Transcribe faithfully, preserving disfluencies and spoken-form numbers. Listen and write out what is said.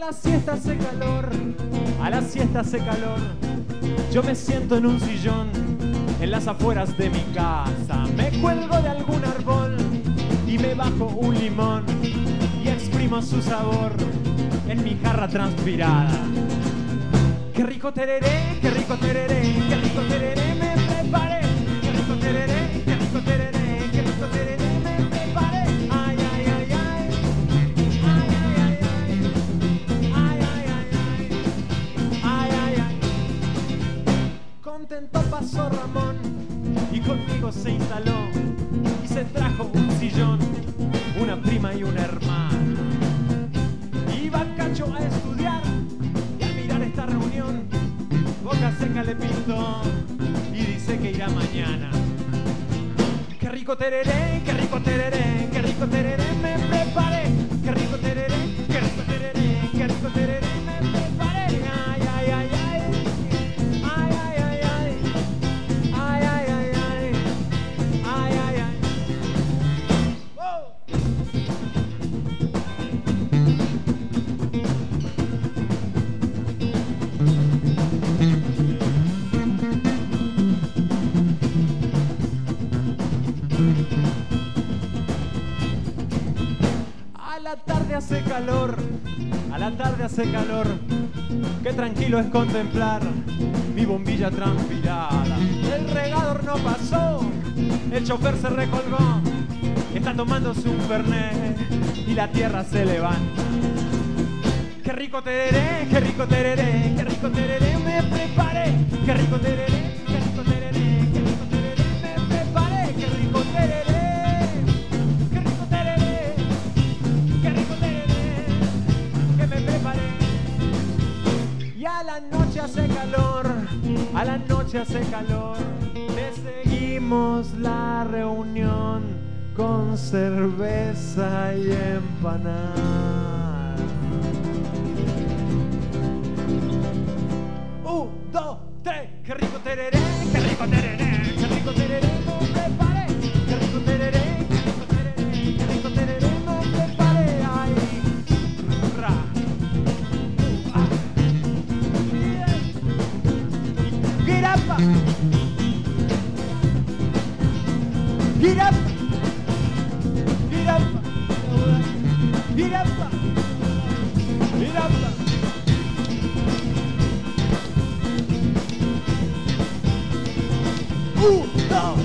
la siesta hace calor, a la siesta hace calor. Yo me siento en un sillón, en las afueras de mi casa. Me cuelgo de algún árbol y me bajo un limón y exprimo su sabor en mi jarra transpirada. Qué rico tereré, qué rico tereré, qué rico tereré me preparé. Qué rico tereré, qué rico tereré, qué rico tereré me preparé. Ay, ay, ay, ay. Ay, ay, ay, ay. Ay, ay, ay, ay. Ay, ay, ay. Contento pasó Ramón y conmigo se instaló y se trajo un sillón, una prima y un hermano. Iba Cacho a estudiar y al mirar esta reunión, boca seca le pintó y dice que irá mañana. Qué rico tereré, qué rico tereré, qué rico tereré me preparé. Qué rico tereré, qué rico tereré, qué rico tereré me preparé. Ay, ay, ay, ay. Ay, ay, ay, ay. Ay, ay, ay, ay. Ay, ay, ay. ¡Oh! A la tarde hace calor, a la tarde hace calor. Qué tranquilo es contemplar mi bombilla transpirada. El regador no pasó, el chofer se recolgó, está tomándose un fernet y la tierra se levanta. Qué rico tereré, qué rico tereré, qué rico tereré me preparé. Qué rico tereré, qué rico tereré, qué rico tereré me preparé. Qué rico tereré, qué rico tereré, qué rico tereré que me preparé. Y a la noche hace calor, a la noche hace calor. Le seguimos la reunión con cerveza y empanada. Un, dos, tres, qué rico tereré, qué rico tereré, qué rico tereré me preparé. Qué rico tereré, qué rico tereré, qué rico tereré me preparé. Ay, ra, uh, ah. Get up, get up, get up, get up, get up. Un, dos,